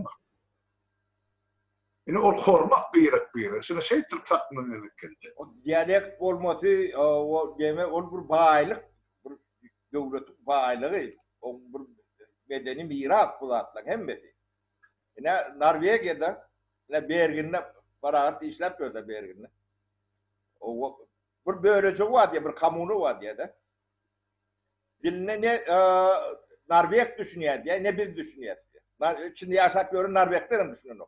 Yani o hormat biyrek biyrek. Şimdi şey Türk takımı mümkündü. O diyalekt olması, o demek, o bir bağlılık, bir devletin bağlılığı, o bir medeni miras bulatlar hem de. Ne Norveç'te ne Bergen'de parahat işlep gördü Bergen'de. O bir böylece var diye bir kamunu var diye de. Diline ne Norveç düşünüyor diye ne biz düşünüyor diye. Şimdi yaşap görün Norveçlerin düşünüyor.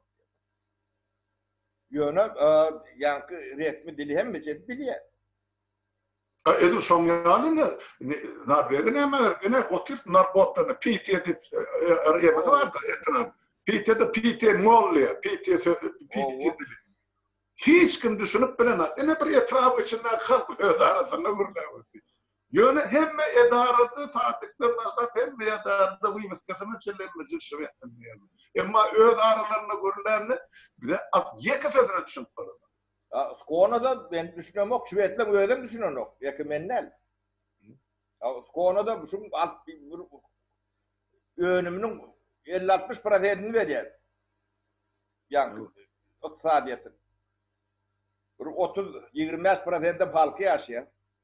Yönü yankı resmi dili hem mi biliyor. Edu son yani ne Norveç'in hemen yine oturup Norveç'ten P T edip arayamaz vardı etraf. P T'de P T Molly, P T P T dili. Hiç kim düşünüp bilemez. Yine bir etraf içinde halk öz arasında görülüyor. Yönü hem edarede saatlikler başlayıp hem edarede bu imskasını çelemeyecek şüvettim yani. Ama öz aralarına görülenle bir de yeka sözüne düşünüp var. Skona'da ben düşünüyorum yok, şüvetle öyle düşünüyorum yok. Yakımennel. Skona'da bu şu alt bir önümünün elli altmış prosentini veriyor. Yani iqtisadiyetin. otuz yirmi beş prosent halkı yaşıyor.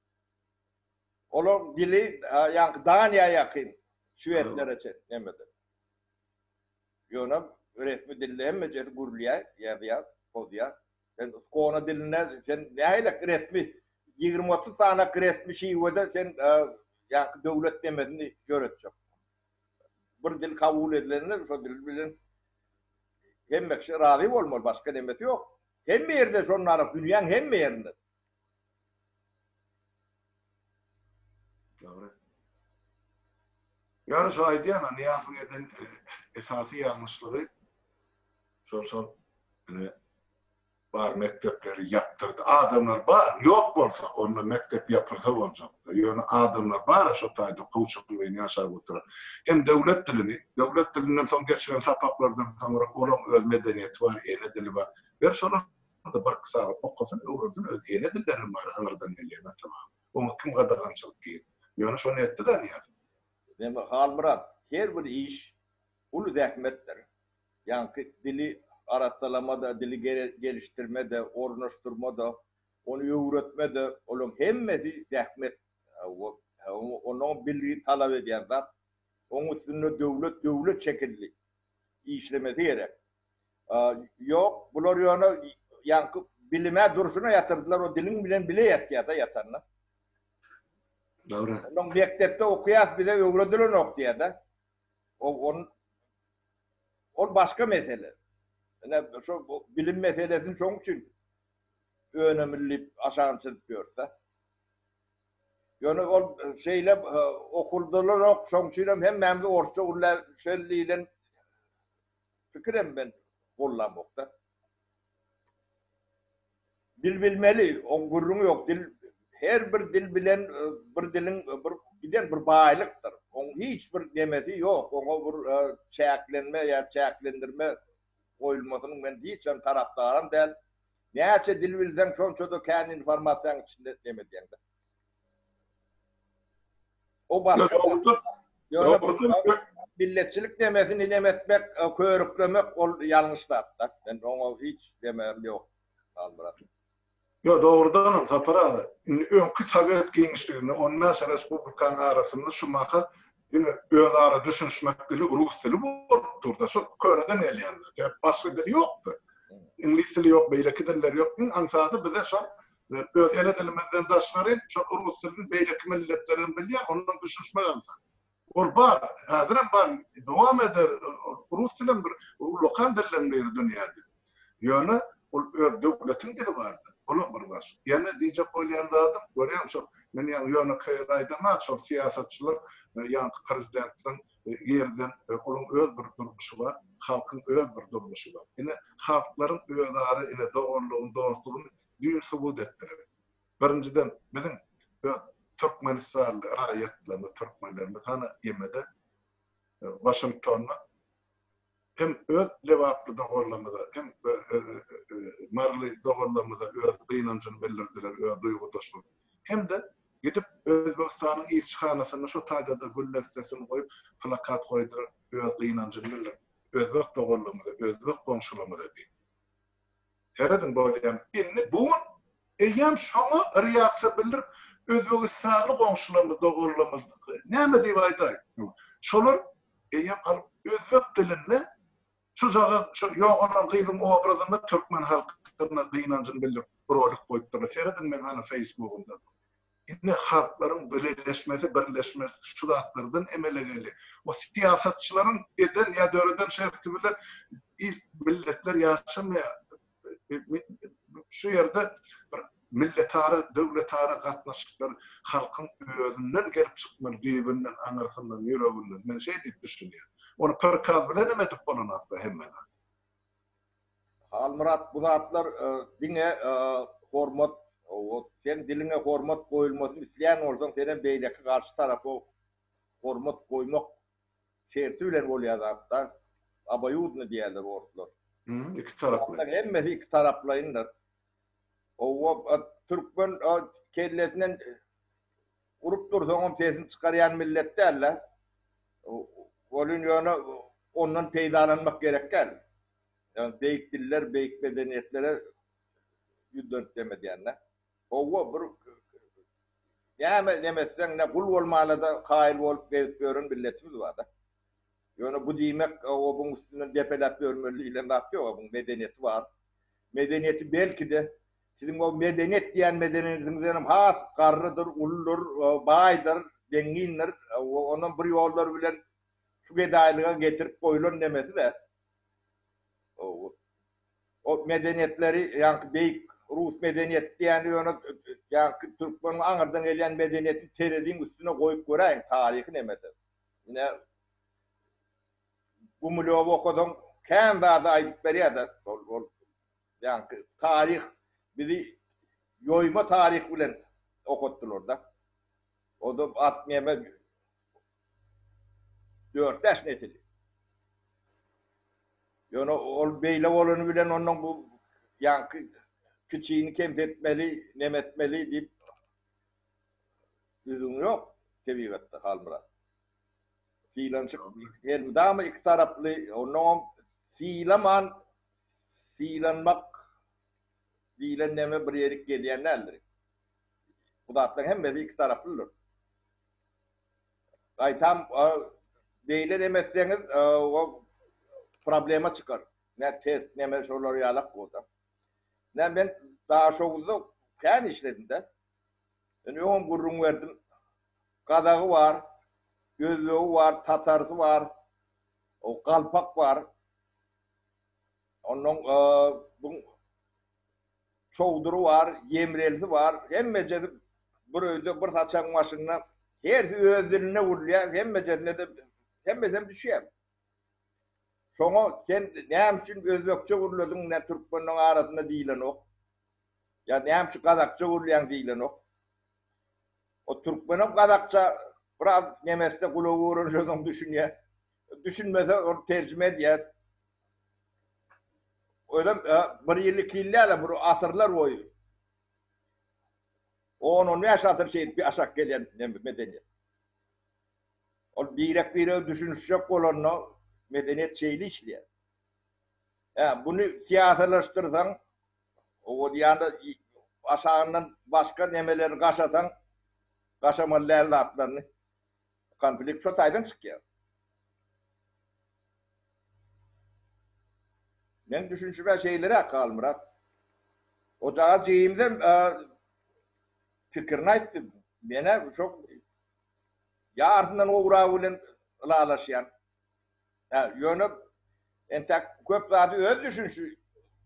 Onun dili yani Dania'ya yakın Şüvetlere çekmedi. Yönüm resmi dilde hem de gurluya ya ya odiya. Sen Skona diline sen neyle resmi yirmi otuz tane resmi şey var sen yani devlet demediğini görecek. Bir dil kabul edilenler şu dil bilen hem de razı olmalı başka demesi yok. Hem bir yerde şunların dünyanın hem bir yerinde. Doğru. Yani şu ideyana Niyazi'nin eden esası yanlışlığı sol sol yani var mektepleri yaptırdı. Adamlar var. Yok olsa onunla mektep yapılsa olacaktı. Yani adamlar var. Şu tayda kuşaklığı yaşar oturan. Hem devlet dilini, devlet dilinden son geçiren sapaklardan sonra olan öz medeniyeti var, yeni dili var. Ve sonra da bir kısa okusun, öğrensin, öz yeni dillerim var. Anırdan eleyene tamam. Onu kim kadarlançılık giyin. Yani şunu etti de Niyazi. Demek Halmurat, her bir iş ulu zahmettir. Yani dili arattalamada, dili geliştirmede, ornaştırmada, onu öğretmede, onun hemmesi zahmet. Onun bilgiyi talep ederler. Onun üstüne devlet, devlet şekilli işlemesi gerek. Yok, bunlar yani, yani bilime duruşuna yatırdılar, o dilin bilen bile yatıya yatarlar. Doğru. Onun mektepte okuyas bir de öğretilen okuya da. O onun o başka mesele. Yani şu bilim meselesinin çok için önemli aşağı çizip yani o şeyle okuldalar ok sonuçta hem memde orta ulla şelliyle fikrem ben kullanmakta. Dil bilmeli, on gurrun yok. Dil her bir dil bilen bir dilin bir giden bir baylıktır. On hiçbir demesi yok. Ona bir çeklenme ya çeklendirme koyulmasının ben hiç ben taraftarım değil. Neyse dil bilden çoğunca da kendi informasyon içinde demediğinde. O başka yani milletçilik demesini ilemetmek, körüklemek yanlıştı hatta. Ben ona hiç demem yok. Yo doğrudan sapara önkü Sovet gençliğini ondan sonra Respublikan arasında şu maka öz ara düşünüşmek dili Rus dili bolup durdu. Şu köneden elyandı. Başka dili yoktu. İngiliz dili yok, beyleki diller yok. Ansada bize şu öz ele dilimizden daşların şu Rus dilinin beyleki milletlerin bilya onun düşünüşmek ansa. Ol var, hazıran var. Devam eder. Rus dilin bir lokal dillen bir dünyada. Yani öz devletin dili vardı. Onu bir var. Yani diyecek oylayan da adam, görüyor musun? Ben yani yönü kıyıraydı ama çok siyasetçiler, yani prezidentlerin yerden, onun öz bir durmuşu var, halkın öz bir durmuşu var. Yine halkların özarı, yine doğruluğun, doğruluğun düğün subut ettirir. Birinciden bizim Türkmenistan rayetlerini, Türkmenlerini hani yemede Washington'la hem öz levaplı doğrulamada hem marlı doğrulamada öz kıynancını bildirdiler, öz duygudaşlık. Hem de gidip Özbekistan'ın ilçihanasını şu tacada gül listesini koyup plakat koydular, öz kıynancını bildirir. Özbek doğrulamada, Özbek komşulamada değil. Seyredin böyle yani. İnni bu eyyam şoma reaksiya bildirip Özbekistan'ın komşulamada doğrulamada. Näme diýip aýdaý? Şolar eyyam alıp Özbek dilini şu zaga şu yoğunan kıyım obrazında Türkmen halkına kıyınancını bildirip rolik koyupdur. Seyredin men hani Facebook'unda. İnne halkların birleşmesi, birleşmesi şu zatlardan emele geldi. O siyasetçilerin eden ya döreden şertibiler milletler yaşamaya şu yerde milletara, devletara katnaşıklar halkın özünden gelip çıkmalı, birbirinden, anarasından, yüreğinden. Ben şey deyip düşünüyorum. Onu per kaz bilen emetip bolunakta hemen. Halmurat bu zatlar dine hormat, sen diline hormat koyulmasını isteyen olsan senin beyleki karşı tarafı hormat koymak şerti bilen oluyor hatta. Abayudunu diyorlar ortalar. Hı, iki taraflı. Hemmesi iki taraflayınlar. O Türkmen kelletinden urup dursan sesini çıkarayan millet derler. Onun yönü ondan peydalanmak gerekir. Yani beyik diller, beyik medeniyetlere yüzdönüp demediyenler. O bir yani demezsen ne kul olmalı da kail olup gezip görün milletimiz var da. Yani bu demek o bunun üstünden defelat görmeliyle bakıyor. O bunun medeniyeti var. Medeniyeti belki de sizin o medeniyet diyen medeniyetinizden has, karrıdır, ulludur, baydır, dengindir. Onun bir yolları bilen şu gedaylığa getirip koyulun demesi de o, o medeniyetleri yani beyik Rus medeniyet diyen yani, yani Türkmen'in anırdan gelen medeniyetin terediğin üstüne koyup göreyim tarihi demedi. Yine bu milyovu okudum kem bazı ayıp veriyordu. Yani tarih bizi yoyma tarih bilen okuttular da. O da atmayama dört yaş netili. Yani o beyle olanı bilen onun bu yankı küçüğünü kempetmeli, nemetmeli deyip lüzum yok. Tebigatta halmıra. Fiilançık elmide ama iki taraflı onun fiilaman fiilanmak fiilanleme bir yerik geliyenlerdir. Bu da atlan hem de iki taraflıdır. Ay tam beyle demezseniz o problema çıkar. Ne test, ne meşhurları yalak burada. Ne ben daha şovuzda kendi işledim de. Ben yoğun gurrun verdim. Kadağı var, gözlüğü var, tatarsı var, o kalpak var. Onun bu çoğduru var, yemrelisi var. Hemmece bir öýde bir taçan maşyna her özlerine vurulýar, hemmece de hemmeden düşýär. Şoňa sen näme üçin özbekçe guruladyň, ne türkmeniň arasynda diýilen ok. Ya näme üçin gazakça gurulýan diýilen ok. O türkmeniň gazakça biraz nemesde gulagy öwrenýän düşünýär. Düşünmese o tercüme edýär. Öýdem bir ýyllyk ýyllar, bir asyrlar boýy. on on beş asır şey bir aşak gelen medeniyet. O birek bire düşünüşecek olanla medeniyet şeyli işliyor. Yani bunu siyasetleştirsen, o yani aşağından başka nemeleri kaşatan, kaşamalı evlatlarını konflikt çok aydın çıkıyor. Ben düşünüşüme şeyleri akal Murat. O da cihimde fikrini ayttım. Bana çok ya ardından o uğrağı lalaşyan. Ya yönü entek köp zadi öz düşünüşü.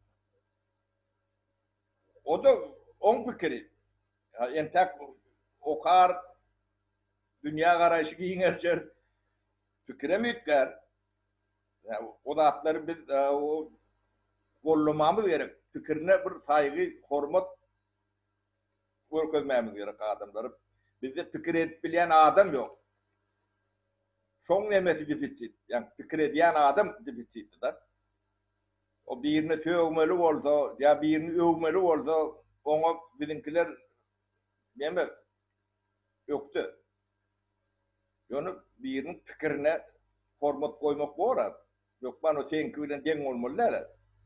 O da on fikri. Ya entek o kar dünya karayışı giyinerçer fikre mi yükler? Ya o da atları biz o kollamamız gerek. Fikrine bir saygı, hormat görkezmemiz gerek adamları. Bizde fikir edip bilen adam yok. Şoň nemesi defitsit. Yani fikir ediyen adam defitsitdir. O birini tövmeli bolsa, ya birini övmeli bolsa, oňa bizimkiler neme ýokdy. Ýöne birinin pikirine hormat goýmak bolar. Ýokman o senki bilen deň bolmaly.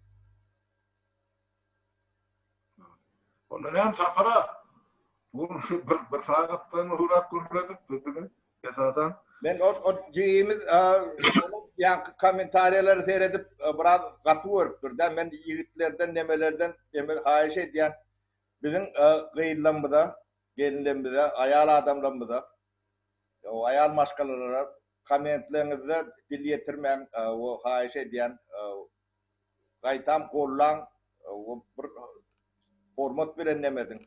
Onu näme sapara? Bu bir bir sagatdan hurat guruladyp durdy. Esasan ben o o jeyimiz yani komentaryaları seyredip biraz gatı görüpdür da men yigitlerden nemelerden deme haýyş edýän bizim gıýlanmyda gelinlerimizde ayal adamlarymyza o ayal maşgalalara kommentlerimizde dil ýetirmän o haýyş edýän gaýtam gollan o bir hormat bilen nemedin.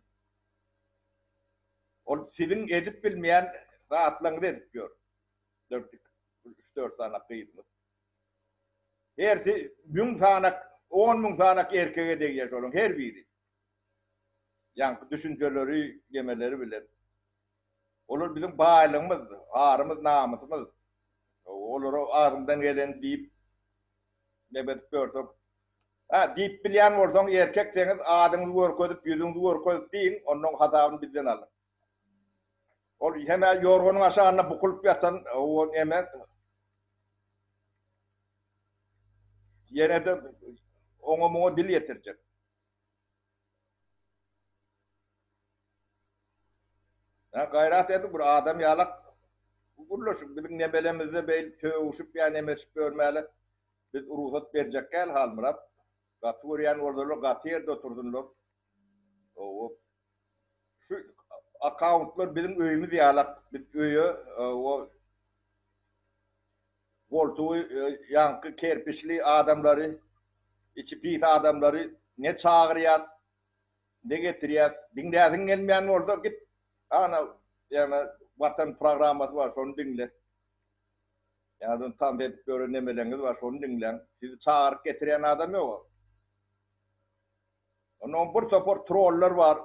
O sizin edip bilmeyen rahatlarını edip gör. üç dört tane kıyıtlı. Hersi bin tane, on bin tane erkeğe de yaşayalım, her biri. Yani düşünceleri, yemeleri bile. Olur bizim bağlılığımız, ağrımız, namusumuz. Olur o ağzımdan gelen deyip, nebet görsün. Ha, deyip bilen olsan erkek seniz adınızı görködüp, yüzünüzü görködüp deyin, onun hatabını bizden alın. O hemen yorgunun aşağına bukulup yatan, o hemen yine de onu mu dil yetirecek. Ya gayret edip bir adam yalak gurlaşıp bizim nebelemizde bey tövüşüp yani emeşip görmeli. Biz ruhsat verecek gel hal Murat. Gatı yani orada gatı yerde oturdunlar. O şu accountlar bizim öyümüz yalak. Biz öyü o voltuğu yankı kerpiçli adamları, içi pis adamları ne çağırıyor, ne getiriyor. Dinleyesin gelmeyen orada git. Ana yani vatan programması var, onu dinle. Yani tam edip öğrenemeleriniz var, onu dinle. Sizi çağırıp getiren adam yok. Onun bir topor troller var.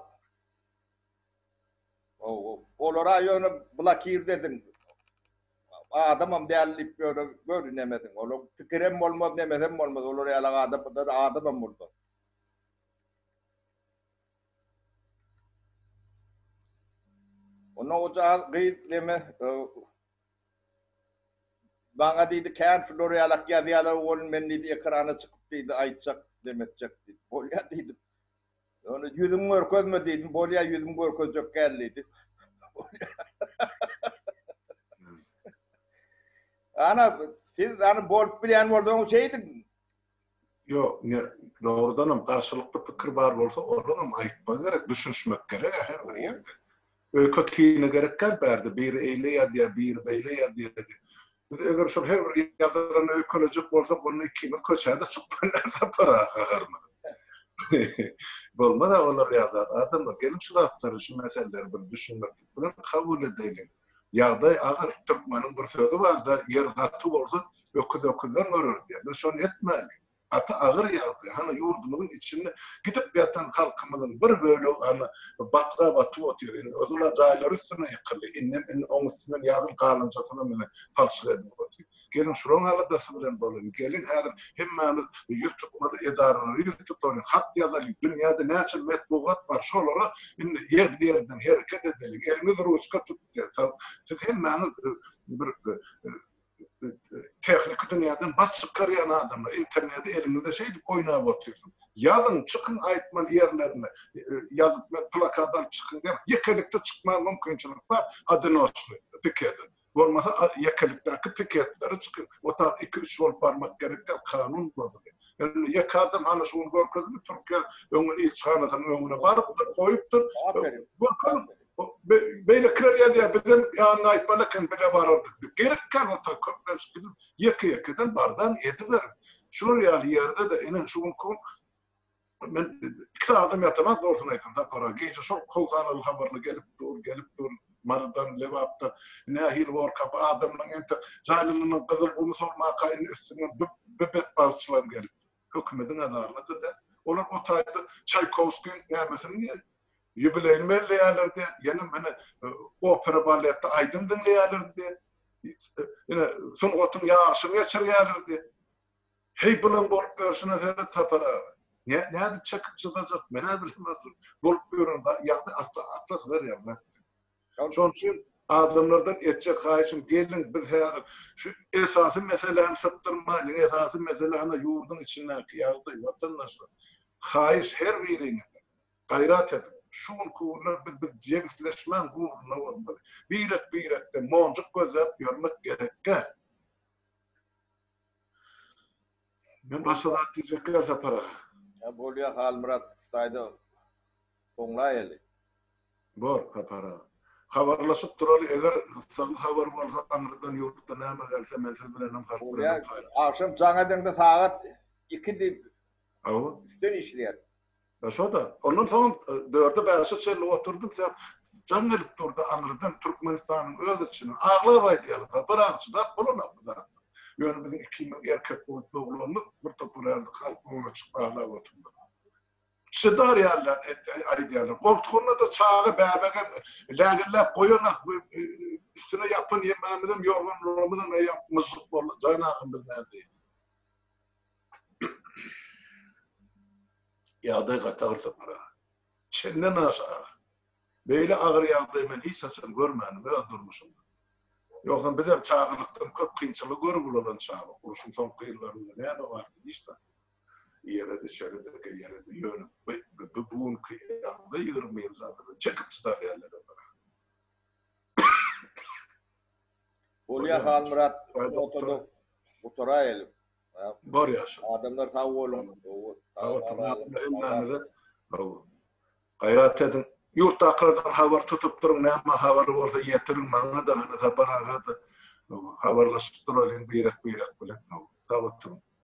Olara yönü blokir dedin. Adamım değerlip böyle görünemedin. Oğlum fikrim olmaz, nemesem olmaz. Olur ya adam, adamım burada. Onu ocağı gıyıt deme. Bana dedi, kâr şunları yalak yazıyalar oğlum ben dedi, ekrana çıkıp dedi, aytacak, demetecek dedi. Bolya dedim. Onu yüzüm görköz mü dedim, bolya yüzüm görköz yok geldi. Ana siz hani bol bilen olduğunuz şeydi. Yok, doğrudanım karşılıklı fikir var olsa oradan aytmak gerek, düşünmek gerek her bir yerde. Öykü kiyine gerek gel berdi, bir eyle ya diye, bir beyle ya diye dedi. Biz eğer şu her bir yazılan öykülacık olsa bunu ikimiz köçede çıkmanlar da para ağırma. Bolma da olar ýagdaý. Adamlar gelip şu zaptary, şu meseleleri bir düşünmek bilen kabul edelim. Ýagdaý agyr Türkmeniň bir sözi bar da yer gaty bolsa öküz öküzden görür diýer. Biz şonu etmeli. Ata agyr ýagdaý. Hana ýurdumyzyň içinde gidip ýatan halkymyzyň bir bölegi ana batga batyp otyr. Özüne jaýlary üstüne ýykyrly. Innem in oň üstünden ýagyr galynjasyna mene falsyk edip otyr. Gelin şuroň aladasy bilen bolun. Gelin häzir hemmemiz YouTube edarany, YouTube-dan hat ýazaly. Dünýäde näçe metbuat bar, şolary indi ýerlerden hereket edelik. Elimiz ruçka tutýar. Siz hemmemiz bir teknik dünýäden bas çykarýan adamlar internetde elimizde şey dip oýnap oturýar. Ýazyn çykyn aýtman ýerlerine ýazyp plakatlar çykyn der. Ýekelikde çykma mümkinçilik bar. Adyny açly. Piket. Bolmasa ýekelikdäki piketleri çykyn. Ota iki üç bolup barmak gerekli kanun bozulýar. Yani ýek adam hana şunu görkezip Türkiýe öňüne ilçhanasyny öňüne barypdyr, goýupdyr. Görkezip beýle kirer ýa-da bizden ýa-ni aýtmalakyň bile barardyk. Gerekli ota köpleşip ýeke-ýekeden bardan ediler. Şular ýaly ýerde de inen şu mümkin men iki adam ýatamak bolsun aýtdym da para. Geýse şol kolsanaly habarly gelip dur, gelip dur. Mardan levapta nahil workap adamlaryň ente zalimliğinin gyzyl bunu sorma kaýyn üstüne bebet balçylar gelip hökümetiň adarlydy da olar otaydy Çaykovskiň nämesin ýübileýini belleýärlerdi ýene mene opera balletde aýdym dinleýärlerdi ýene soňgatyň ýaşyny geçirýärlerdi hey bilen bolup görsüne sebep tapara ne näde çykyp çydajak mene bilmezdim bolup görende ýagdy atla atlas berýärler. Şoň üçin adamlardan etjek gaýşym gelin biz häzir şu esasy meselelerini sypdyrmaly, esasy meselelerini ýurdun içindäki ýagdaý watandaşlar gaýş her birine gaýrat edip şu kullar biz biz jegitleşmän guruna bolmaly. Birek birekde monjuk gözläp ýörmek gerekkä. Men başda diýjekler tapara. Ya bolýa Halmurat Ustaýdy oňlaýaly. Bor tapara. Habarlaşıp duraly eger saň habar bolsa anyrdan ýurtda näme gelse mesel bilen hem harp. Akşam jaňadan saat iki dip. Awa. Üçden işleýär. Şoda. Ondan soň dörde beşe çel oturdum sen can gelip durdu anyrdan Türkmenistanyň öz içine aglap aýdýarlar. Birakçylar bolunapdyr. Ýöne bizim iki erkek bolup oğlanymyz bir topurardy halk ona çykyp aglap oturdy. Çydar ýalar aýdýarlar. Goltugyna da çağı bäbege lägirläp goýanak üstüne ýapyn ýemämizem ýorgan rolumyzdan ýapmysyk boldy. Janagymyz näde? Ýagdaý gatagyrsa para. Çenden aşağı. Beýle agyr ýagdaý men hiç açan görmädim öz durmuşymda. Ýoksa biz hem çağırlykdan köp kynçylyk görüp bolan çağı. Uruşyň soňky ýyllarynda näme bardy işte. Ýerde çerede ýerde ýönüp bu buň kıyamda ýyrmyň zadyr. Çekyp tutar ýerler. Bolýa Halmurat oturdy. Oturaýaly. Bar ýaşa. Adamlar sag bolun. Gaýrat edin. Ýurt akrardan habar tutup durun, näme habary bolsa ýetirin maňa da hana habar agady. Habarlaşyp duralım birek birek bilen. Sag oturun.